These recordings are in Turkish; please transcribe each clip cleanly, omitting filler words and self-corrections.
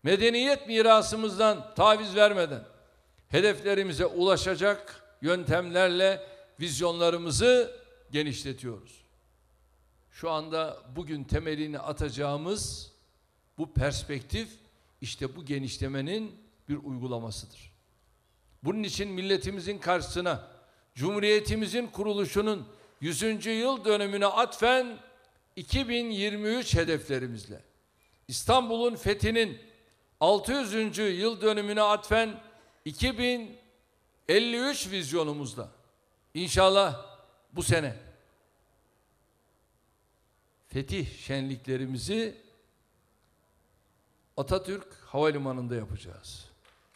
medeniyet mirasımızdan taviz vermeden hedeflerimize ulaşacak yöntemlerle vizyonlarımızı genişletiyoruz. Şu anda bugün temelini atacağımız bu perspektif işte bu genişlemenin bir uygulamasıdır. Bunun için milletimizin karşısına Cumhuriyetimizin kuruluşunun 100. yıl dönümüne atfen 2023 hedeflerimizle, İstanbul'un fethinin 600. yıl dönümüne atfen 2053 vizyonumuzla inşallah bu sene fetih şenliklerimizi Atatürk Havalimanı'nda yapacağız.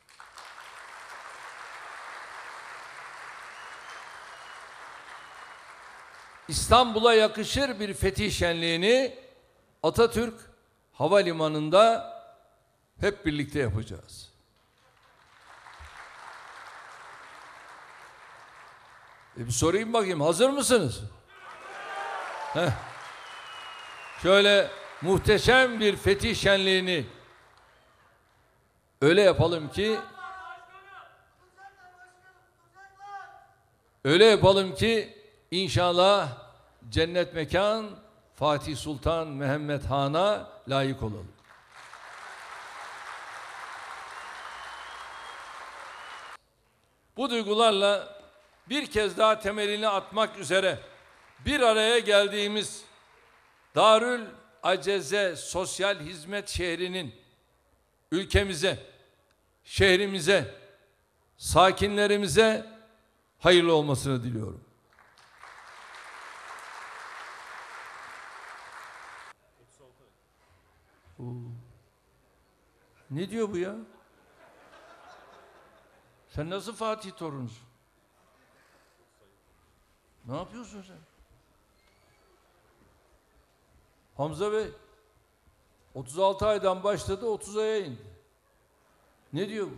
İstanbul'a yakışır bir fetih şenliğini Atatürk Havalimanı'nda hep birlikte yapacağız. Bir sorayım bakayım, hazır mısınız? Heh. Şöyle muhteşem bir fetih şenliğini öyle yapalım ki inşallah cennet mekan Fatih Sultan Mehmet Han'a layık olalım. Bu duygularla bir kez daha temelini atmak üzere bir araya geldiğimiz Darül Aceze Sosyal Hizmet Şehri'nin ülkemize, şehrimize, sakinlerimize hayırlı olmasını diliyorum. Ne diyor bu ya? Sen nasıl Fatih torunusun? Ne yapıyorsun sen? Hamza Bey 36 aydan başladı, 30 aya indi. Ne diyor bu?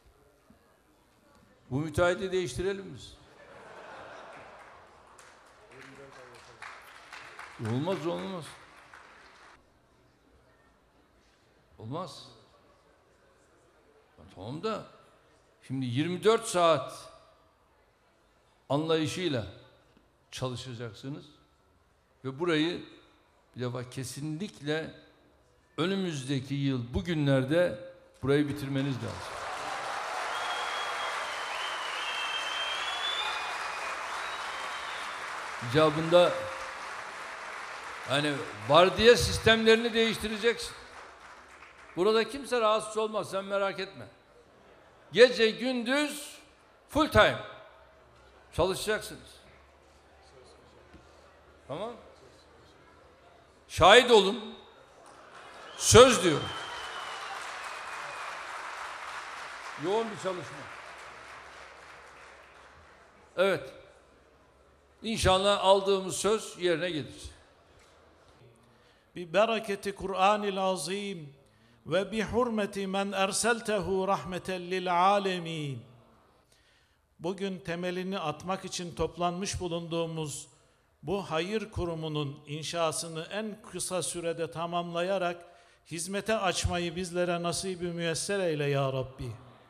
Bu müteahhiti değiştirelim biz. Olmaz. Olmaz. Tamam da şimdi 24 saat anlayışıyla çalışacaksınız ve burayı bir defa kesinlikle önümüzdeki yıl bugünlerde burayı bitirmeniz lazım. İcabında yani vardiya sistemlerini değiştireceksin. Burada kimse rahatsız olmaz, sen merak etme. Gece gündüz full time çalışacaksınız. Tamam? Şahit olun. Söz diyorum. Yoğun bir çalışma. Evet. İnşallah aldığımız söz yerine gelir. Bi bereketi Kur'anil azim ve bi hurmeti men erseltehu rahmeten lil alemin. Bugün temelini atmak için toplanmış bulunduğumuz bu hayır kurumunun inşasını en kısa sürede tamamlayarak hizmete açmayı bizlere nasip-i müyesser eyle ya Rabbi.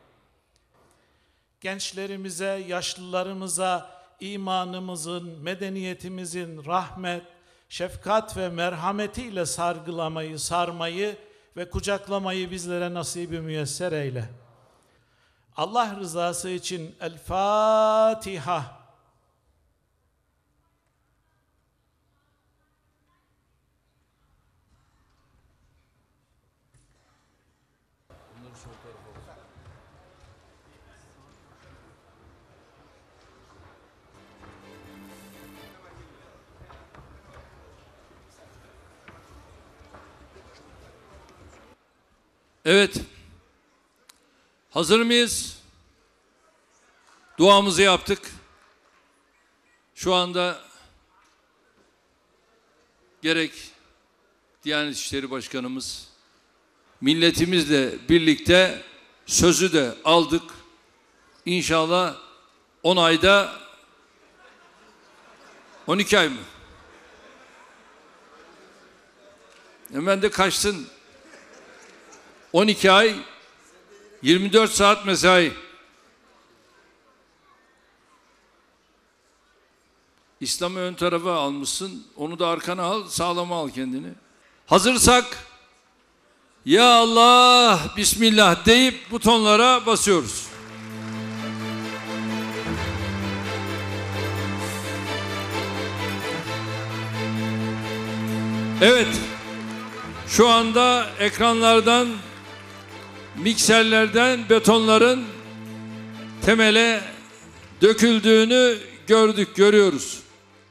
Gençlerimize, yaşlılarımıza imanımızın, medeniyetimizin rahmet, şefkat ve merhametiyle sargılamayı, sarmayı ve kucaklamayı bizlere nasip-i müyesser eyle. Allah rızası için El Fatiha. Evet. Hazır mıyız? Duamızı yaptık. Şu anda gerek Diyanet İşleri Başkanımız, milletimizle birlikte sözü de aldık. İnşallah 10 ayda 12 ay mı? Hemen de kaçsın. 12 ay, 24 saat mesai. İslam'ı ön tarafa almışsın, onu da arkana al, sağlama al kendini. Hazırsak, ya Allah, Bismillah deyip butonlara basıyoruz. Evet, şu anda ekranlardan, mikserlerden betonların temele döküldüğünü görüyoruz.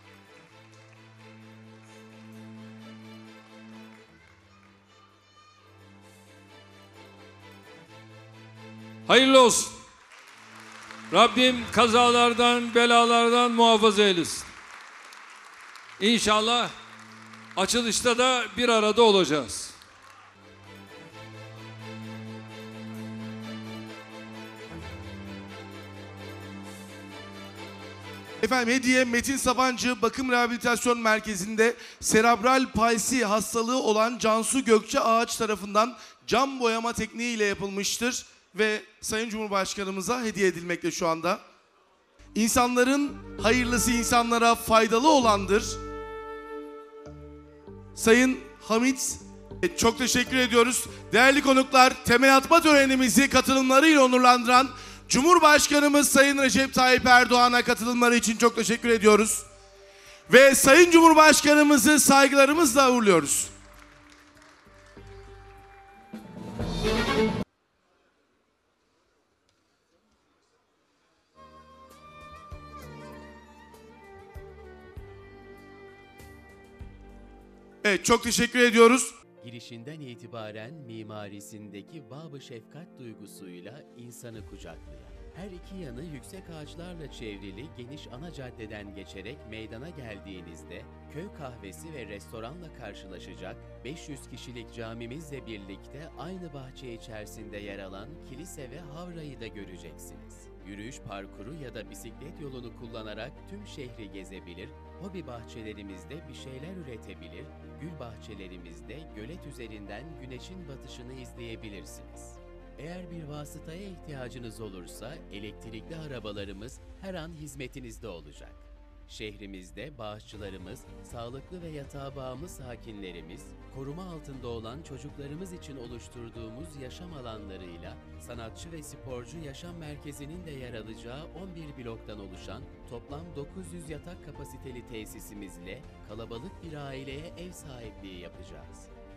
Hayırlı olsun. Rabbim kazalardan, belalardan muhafaza eylesin. İnşallah açılışta da bir arada olacağız. Efendim hediye Metin Sabancı Bakım Rehabilitasyon Merkezi'nde serebral palsi hastalığı olan Cansu Gökçe Ağaç tarafından cam boyama tekniğiyle yapılmıştır ve Sayın Cumhurbaşkanımıza hediye edilmekte şu anda. İnsanların hayırlısı insanlara faydalı olandır. Sayın Hamit, çok teşekkür ediyoruz. Değerli konuklar, temel atma törenimizi katılımlarıyla onurlandıran Cumhurbaşkanımız Sayın Recep Tayyip Erdoğan'a katılımları için çok teşekkür ediyoruz. Ve Sayın Cumhurbaşkanımızı saygılarımızla uğurluyoruz. Evet, çok teşekkür ediyoruz. Girişinden itibaren mimarisindeki Bab-ı Şefkat duygusuyla insanı kucaklayan, her iki yanı yüksek ağaçlarla çevrili geniş ana caddeden geçerek meydana geldiğinizde köy kahvesi ve restoranla karşılaşacak 500 kişilik camimizle birlikte aynı bahçe içerisinde yer alan kilise ve havrayı da göreceksiniz. Yürüyüş parkuru ya da bisiklet yolunu kullanarak tüm şehri gezebilir, hobi bahçelerimizde bir şeyler üretebilir, gül bahçelerimizde gölet üzerinden güneşin batışını izleyebilirsiniz. Eğer bir vasıtaya ihtiyacınız olursa elektrikli arabalarımız her an hizmetinizde olacak. Şehrimizde bağışçılarımız, sağlıklı ve yatağa bağımlı sakinlerimiz, koruma altında olan çocuklarımız için oluşturduğumuz yaşam alanlarıyla sanatçı ve sporcu yaşam merkezinin de yer alacağı 11 bloktan oluşan toplam 900 yatak kapasiteli tesisimizle kalabalık bir aileye ev sahipliği yapacağız.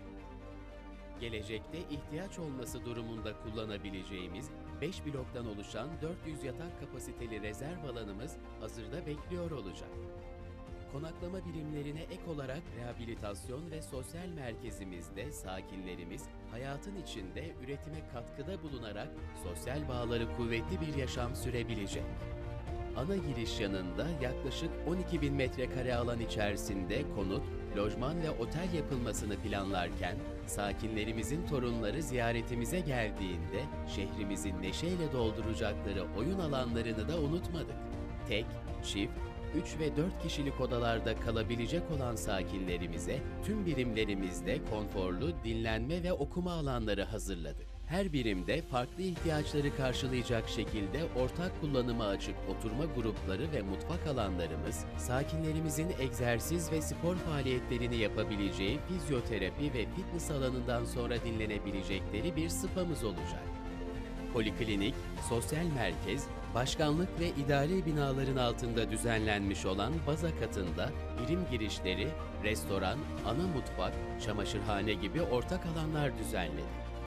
Gelecekte ihtiyaç olması durumunda kullanabileceğimiz 5 bloktan oluşan 400 yatak kapasiteli rezerv alanımız hazırda bekliyor olacak. Konaklama birimlerine ek olarak rehabilitasyon ve sosyal merkezimizde sakinlerimiz hayatın içinde üretime katkıda bulunarak sosyal bağları kuvvetli bir yaşam sürebilecek. Ana giriş yanında yaklaşık 12.000 metrekare alan içerisinde konut, lojman ve otel yapılmasını planlarken, sakinlerimizin torunları ziyaretimize geldiğinde şehrimizi neşeyle dolduracakları oyun alanlarını da unutmadık. Tek, çift, 3 ve 4 kişilik odalarda kalabilecek olan sakinlerimize tüm birimlerimizde konforlu dinlenme ve okuma alanları hazırladık. Her birimde farklı ihtiyaçları karşılayacak şekilde ortak kullanıma açık oturma grupları ve mutfak alanlarımız, sakinlerimizin egzersiz ve spor faaliyetlerini yapabileceği fizyoterapi ve fitness alanından sonra dinlenebilecekleri bir spamız olacak. Poliklinik, sosyal merkez, başkanlık ve idari binaların altında düzenlenmiş olan baza katında birim girişleri, restoran, ana mutfak, çamaşırhane gibi ortak alanlar düzenledik.